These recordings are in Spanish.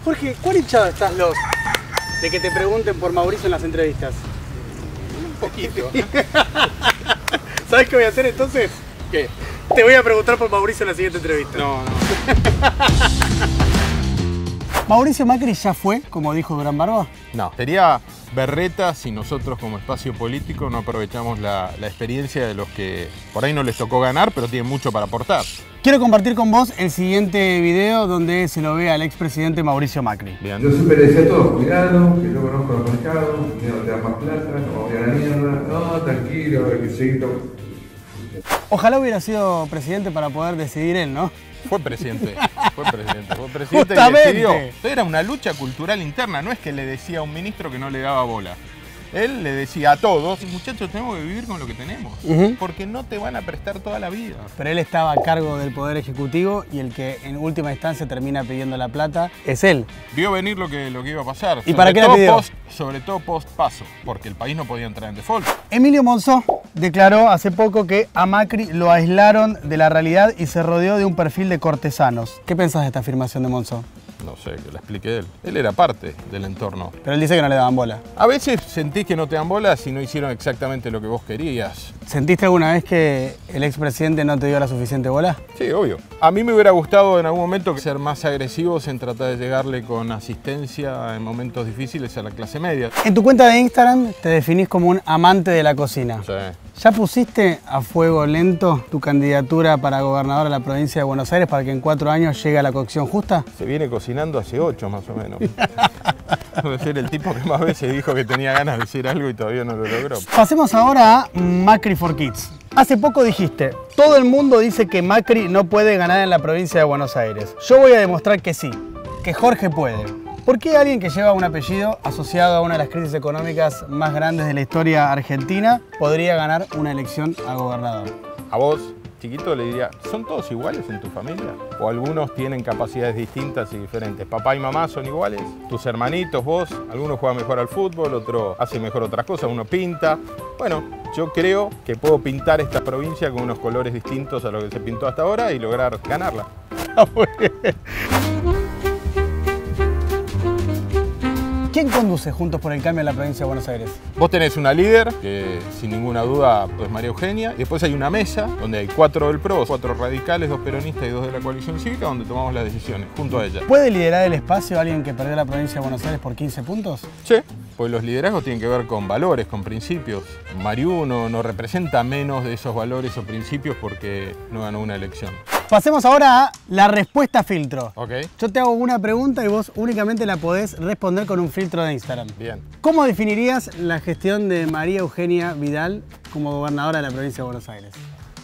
Jorge, ¿cuán hinchado estás de que te pregunten por Mauricio en las entrevistas? Un poquito. ¿Sabes qué voy a hacer entonces? ¿Qué? Te voy a preguntar por Mauricio en la siguiente entrevista. No. ¿Mauricio Macri ya fue, como dijo Durán Barba? No, sería berreta si nosotros como espacio político no aprovechamos la experiencia de los que por ahí no les tocó ganar, pero tienen mucho para aportar. Quiero compartir con vos el siguiente video donde se lo ve al expresidente Mauricio Macri. Bien. Yo siempre le decía a todos, cuidado, que yo conozco los mercados, no te da más plata, no voy a la mierda, no, tranquilo, hay que seguir. Ojalá hubiera sido presidente para poder decidir él, ¿no? Fue presidente y Justamente. decidió. Era una lucha cultural interna, no es que le decía a un ministro que no le daba bola. Él le decía a todos, muchachos, tenemos que vivir con lo que tenemos, porque no te van a prestar toda la vida. Pero él estaba a cargo del Poder Ejecutivo y el que en última instancia termina pidiendo la plata es él. Vio venir lo que iba a pasar. ¿Y para qué la pidió? Sobre todo post paso, porque el país no podía entrar en default. Emilio Monzó declaró hace poco que a Macri lo aislaron de la realidad y se rodeó de un perfil de cortesanos. ¿Qué pensás de esta afirmación de Monzó? No sé, que la explique él. Él era parte del entorno. Pero él dice que no le daban bola. A veces sentís que no te dan bola si no hicieron exactamente lo que vos querías. ¿Sentiste alguna vez que el expresidente no te dio la suficiente bola? Sí, obvio. A mí me hubiera gustado en algún momento ser más agresivos en tratar de llegarle con asistencia en momentos difíciles a la clase media. En tu cuenta de Instagram te definís como un amante de la cocina. Sí. ¿Ya pusiste a fuego lento tu candidatura para gobernador de la provincia de Buenos Aires para que en 4 años llegue a la cocción justa? Se viene cocinando hace 8 más o menos. Debe ser el tipo que más veces dijo que tenía ganas de decir algo y todavía no lo logró. Pasemos ahora a Macri for Kids. Hace poco dijiste, todo el mundo dice que Macri no puede ganar en la provincia de Buenos Aires. Yo voy a demostrar que sí, que Jorge puede. ¿Por qué alguien que lleva un apellido asociado a una de las crisis económicas más grandes de la historia argentina podría ganar una elección a gobernador? A vos, chiquito, le diría, ¿son todos iguales en tu familia? ¿O algunos tienen capacidades distintas y diferentes? ¿Papá y mamá son iguales? ¿Tus hermanitos, vos? Algunos juegan mejor al fútbol, otro hace mejor otras cosas, uno pinta. Bueno, yo creo que puedo pintar esta provincia con unos colores distintos a lo que se pintó hasta ahora y lograr ganarla. ¿Quién conduce Juntos por el Cambio en la provincia de Buenos Aires? Vos tenés una líder, que sin ninguna duda es María Eugenia, y después hay una mesa donde hay 4 del PRO, 4 radicales, 2 peronistas y 2 de la coalición cívica, donde tomamos las decisiones, junto a ella. ¿Puede liderar el espacio alguien que perdió la provincia de Buenos Aires por 15 puntos? Sí, pues los liderazgos tienen que ver con valores, con principios. Mariú no representa menos de esos valores o principios porque no ganó una elección. Pasemos ahora a la respuesta filtro. Ok. Yo te hago una pregunta y vos únicamente la podés responder con un filtro de Instagram. Bien. ¿Cómo definirías la gestión de María Eugenia Vidal como gobernadora de la provincia de Buenos Aires?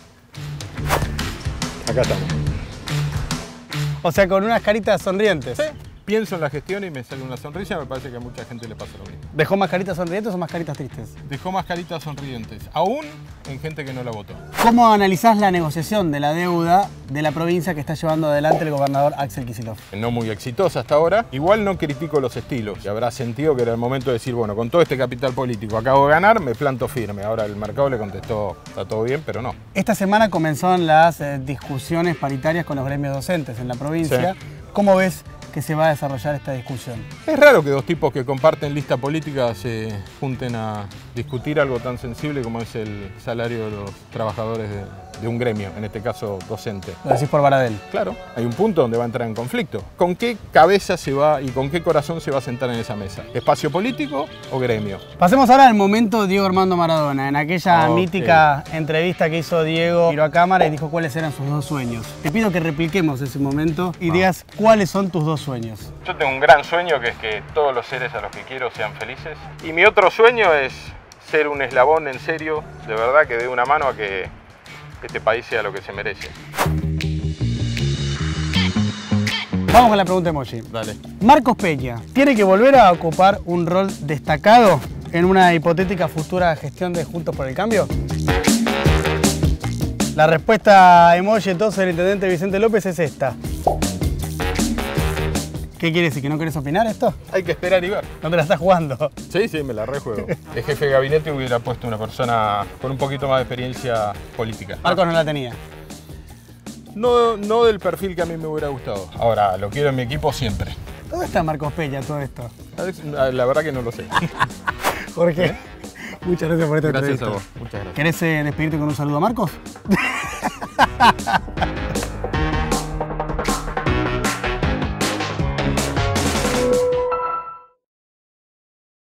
Acá estamos. O sea, con unas caritas sonrientes. Sí. Pienso en la gestión y me sale una sonrisa, me parece que a mucha gente le pasa lo mismo. ¿Dejó más caritas sonrientes o más caritas tristes? Dejó más caritas sonrientes, aún en gente que no la votó. ¿Cómo analizás la negociación de la deuda de la provincia que está llevando adelante el gobernador Axel Kicillof? No muy exitosa hasta ahora. Igual no critico los estilos y habrá sentido que era el momento de decir, bueno, con todo este capital político acabo de ganar, me planto firme. Ahora el mercado le contestó, está todo bien, pero no. Esta semana comenzaron las discusiones paritarias con los gremios docentes en la provincia. Sí. ¿Cómo ves que se va a desarrollar esta discusión? Es raro que 2 tipos que comparten lista política se junten a discutir algo tan sensible como es el salario de los trabajadores de un gremio, en este caso docente. Lo decís por Baradel. Claro, hay un punto donde va a entrar en conflicto. ¿Con qué cabeza se va y con qué corazón se va a sentar en esa mesa? ¿Espacio político o gremio? Pasemos ahora al momento Diego Armando Maradona, en aquella mítica entrevista que hizo Diego, miró a cámara y dijo cuáles eran sus 2 sueños. Te pido que repliquemos ese momento y digas cuáles son tus 2 sueños. Yo tengo un gran sueño que es que todos los seres a los que quiero sean felices. Y mi otro sueño es ser un eslabón en serio, de verdad, que dé una mano a que este país sea lo que se merece. Vamos con la pregunta emoji. Dale. Marcos Peña, ¿tiene que volver a ocupar un rol destacado en una hipotética futura gestión de Juntos por el Cambio? La respuesta emoji entonces del intendente Vicente López es esta. ¿Qué quiere decir? ¿Que no querés opinar esto? Hay que esperar y ver. No te la estás jugando. Sí, me la rejuego. El jefe de gabinete hubiera puesto una persona con un poquito más de experiencia política. Marcos no la tenía. No del perfil que a mí me hubiera gustado. Ahora, lo quiero en mi equipo siempre. ¿Dónde está Marcos Peña todo esto? La verdad que no lo sé. Jorge, muchas gracias por esta Gracias entrevista. a vos. Muchas gracias. ¿Querés despedirte con un saludo a Marcos?